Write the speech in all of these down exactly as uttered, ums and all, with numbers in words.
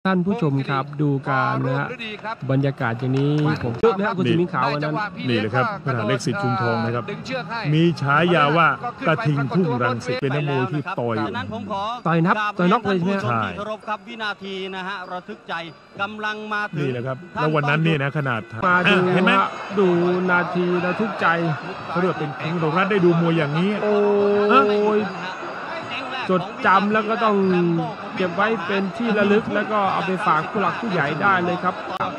ท่านผู้ชมครับดูการนะฮะบรรยากาศอย่างนี้ผมเยอะนะคุณสมิงขาววันนั้นนี่เลยครับขนาดเล็กสิทธิ์ชุมทองนะครับมีฉายาว่ากระทิงทุ่งรังสิตเป็นนักมวยที่ต่อยต่อยนับต่อยน็อกเลยใช่ไหมใช่เคารพครับวินาทีนะฮะระทึกใจกำลังมาถึงนี่แหละครับแล้ววันนั้นนี่นะขนาดมาดูเห็นไหมดูนาทีระทึกใจเขาเรียกเป็นคุณโดรัตได้ดูมวยอย่างนี้โอ้ยจดจำแล้วก็ต้องเก็บไว้เป็นที่ระลึกแล้วก็เอาไปฝากผู้หลักผู้ใหญ่ได้เลยครับ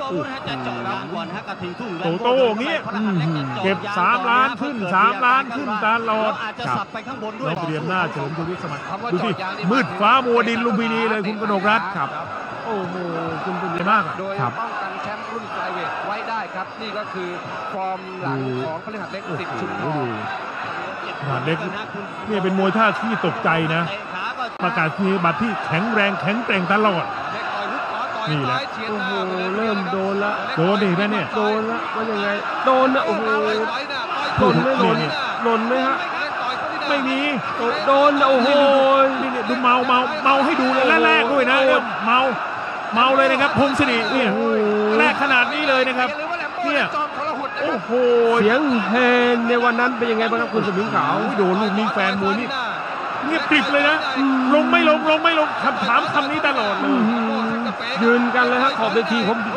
โตโต้เงี้ยเก็บสามล้านขึ้นสามล้านขึ้นตลอดครับเราเตรียมหน้าเฉลิมชวิสมัติดูสิมืดฟ้ามัวดินลุมพินีเลยคุณกนกรัตน์ครับโอ้โหคุณเป็นมากโดยป้องกันแชมป์รุ่นไฟเวทไว้ได้ครับนี่ก็คือฟอร์มหลังของพฤหัสเล็กสิทธิ์ชุมทองขนาดเล็กเนี่ยเป็นมวยท่าที่ตกใจนะประกาศนียบัตรที่แข็งแรงแข็งแกร่งตลอดนี่แหละโอ้โหเริ่มโดนละโดนดิแม่เนี่ยโดนละว่ายังไงโดนนะโอ้โหโดนไม่โดนโดนไหมฮะไม่มีโดนนะโอ้โหนี่เนี่ยดูเมาเมาเมาให้ดูเลยแรกๆด้วยนะเมาเมาเลยนะครับพงศิริเนี่ยแรกขนาดนี้เลยนะครับเนี่ยโอ้โหเสียงเพลงในวันนั้นเป็นยังไงบ้างครับคุณสมิงขาวโดนลูกนี้แฟนมวยนี่เงียบกริบเลยนะลงไม่ลงลงไม่ลงคำถามคำนี้ตลอดเลยยืนกันเลยฮะขอบเวทีผมดู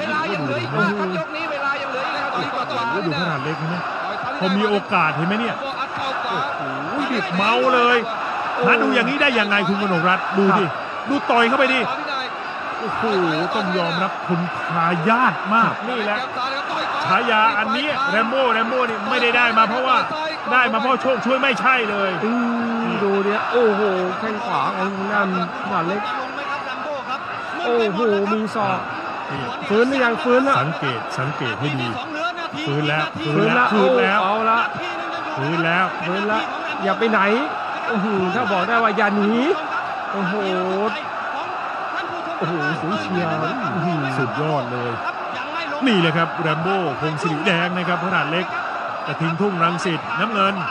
ดูขนาดเล็กนะพอมีโอกาสเห็นไหมเนี่ยโอ้โหดิบเมาเลยหาดูอย่างนี้ได้ยังไงคุณกนกรัตน์ดูดิดูต่อยเข้าไปดิโอ้โหต้องยอมรับคุณทายาทมากนี่แหละฉายาอันนี้แรมโบ้แรมโบ้นี่ไม่ได้ได้มาเพราะว่าได้มาเพราะโชคช่วยไม่ใช่เลยดูเนี่ยโอ้โหแข้งขวาของนั่นขนาดเล็กโอ้โหมีศอกฟื้นหรือยังฟื้นแล้วสังเกตสังเกตให้ดีฟื้นแล้วฟื้นแล้วฟื้นแล้วเอาละฟื้นแล้วฟื้นแล้วอย่าไปไหนโอ้โหถ้าบอกได้ว่าอย่าหนีโอ้โหโอ้โหสูงเชียร์สุดยอดเลยนี่เลยครับแรมโบ้พงศิริแดงนะครับขนาดเล็กกระทิงทุ่งรังสิตน้ำเงิน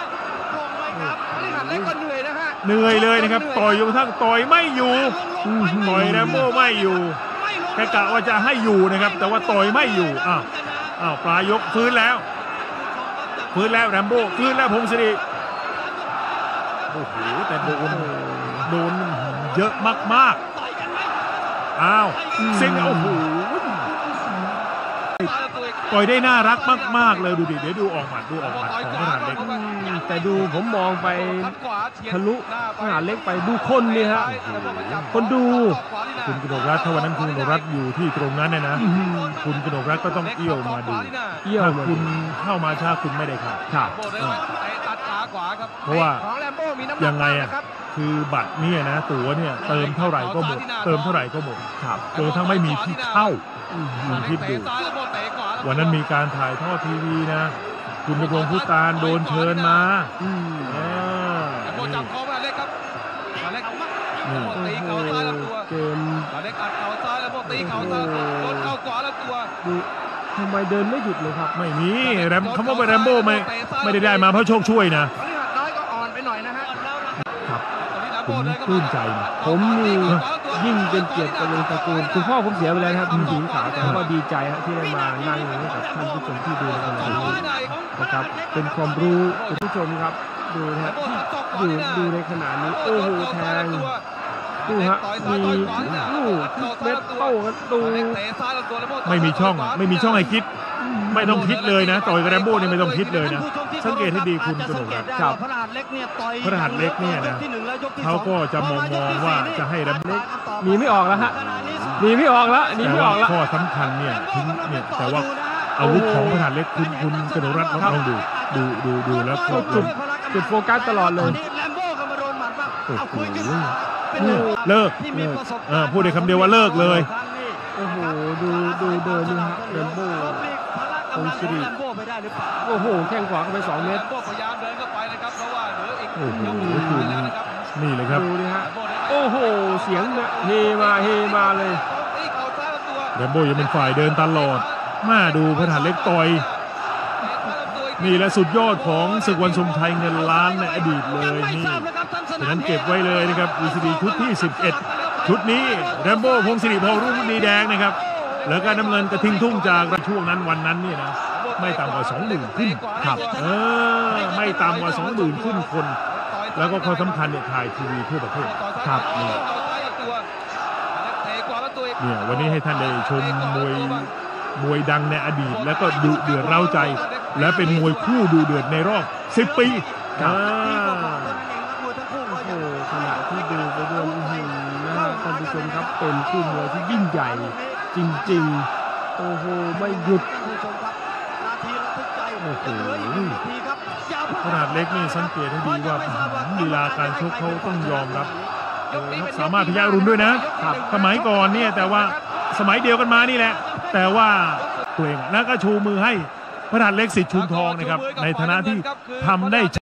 เหนื่อยเลยนะครับต่อยจนกระทั่งต่อยไม่อยู่ต่อยแรมโบ้ไม่อยู่แกกะว่าจะให้อยู่นะครับแต่ว่าต่อยไม่อยู่อ้าวอ้าวปลายยกฟื้นแล้วฟื้นแล้วแรมโบ้ฟื้นแล้วพงศิริโอ้โหแต่โดนโดนเยอะมากๆอ้าวเซ็งโอ้โหต่อยได้น่ารักมากๆเลยดูดิเดี๋ยวดูออกหมัดดูออกหมัดของขนาดเล็กแต่ดูผมมองไปทะลุขนาดเล็กไปดูคนนี่ฮะคนดูคุณกนกรัตน์ถ้าวันนั้นคุณกนกรัตน์อยู่ที่ตรงนั้นเนี่ยนะคุณกนกรัตน์ก็ต้องเอี้ยวมาดูถ้าคุณเข้ามาช้าคุณไม่ได้ครับครับเพราะว่ายังไงอ่ะคือบัตรเนี่ยนะตั๋วเนี่ยเติมเท่าไหร่ก็หมดเติมเท่าไหร่ก็หมดครับจนทั้งไม่มีที่เข้าลองคิดดูวันนั้นมีการถ่ายทอดทีวีนะคุณดำรงพุตานโดนเชิญมาอืมอ่าจับคอมาเล็กครับมาเล็กตีเข่าซ้ายลำตัวเกมมาเล็กอัดเข่าซ้ายแล้วพวกตีเข่าซ้ายโดนเข่าขวาลำตัวดูทำไมเดินไม่หยุดเลยครับไม่มีแรมคำว่าแรมโบ้ไม่ไม่ได้ได้มาเพราะโชคช่วยนะตอนนี้หัดน้อยก็อ่อนไปหน่อยนะฮะครับผมปลื้มใจนะผมนี่ยิ่งเป็นเกียรติกับวงตระกูลคุณพ่อผมเสียไปแล้วครับคุณหญิงขาวแต่ก็ดีใจฮะที่ได้มานั่งกับท่านผู้ชมที่ดูในขณะนี้นะครับเป็นความรู้คุณผู้ชมครับดูนะฮะที่อยู่ดูในขณะนี้โอ้โหแทงดูฮะมีลูกเม็ดเข้ากันดูไม่มีช่องไม่มีช่องให้คิดไม่ต้องคิดเลยนะต่อยกับแรมโบ้นี่ไม่ต้องคิดเลยนะสังเกตให้ดีคุณกนกรัตน์ครับพระหัตถ์เล็กเนี่ยต่อยพระหัตถ์เล็กเนี่ยนะเขาก็จะมองมองว่าจะให้แรมโบ้หนีไม่ออกแล้วฮะหนีไม่ออกแล้วหนีไม่ออกแล้วข้อสำคัญเนี่ยทิ้งเนี่ยแต่ว่าอาวุธของพระหัตถ์เล็กคุณคุณกนกรัตน์ลองดูดูดูดูแล้วก็จุดจุดโฟกัสตลอดเลยโอ้โหเลิกเออพูดได้คำเดียวว่าเลิกเลยโอ้โหดูดูเดินนี่ฮะแรมโบ้พงศิริโอ้โหแข้งขวาเข้าไปสองเมตรพยายามเดินเข้าไปนะครับเพราะว่าเหลืออีกโอ้โหคุณนี่เลยครับดูนี่ฮะโอ้โหเสียงเฮมาเฮมาเลยแรมโบ้ยังเป็นฝ่ายเดินตลอดมาดูพระหัตถ์เล็กต่อยนี่แหละสุดยอดของศึกวันทรงชัยเงินล้านในอดีตเลยนี่ฉะนั้นเก็บไว้เลยนะครับ วี ซี ดี ชุดที่สิบเอ็ดชุดนี้แรมโบ้พงศิริพงษ์รุ่งดีแดงนะครับแล้วก็น้ำเงินกระทิงทุ่งจากช่วงนั้นวันนั้นเนี่ยนะไม่ต่ำกว่าสองหมื่นขึ้นครับเออไม่ต่ำกว่าสองหมื่นขึ้นคน แล้วก็ความสำคัญเนี่ยถ่ายทีวีทั่วประเทศครับนี่เนี่ยวันนี้ให้ท่านได้ชมมวยมวยดังในอดีต แล้วก็ดุเดือดเร้าใจ และเป็นมวยคู่ดุเดือดในรอบสิบปีครับอ่าโอ้โหขณะที่ดูไปด้วยอื้อหือนะฮะท่านผู้ชมครับเป็นคู่มวยที่ยิ่งใหญ่จริงๆโอ้โหไม่หยุดโอ้โหขนาดเล็กนี่สังเกตให้ดีว่าลีลาการชกเขาต้องยอมรับเออสามารถพยารุนด้วยนะสมัยก่อนเนี่ยแต่ว่าสมัยเดียวกันมานี่แหละ แต่ว่าตัวเองนะก็ชูมือให้ขนาดเล็กสิทธิ์ชุนทองนะครับในฐานะที่ทำได้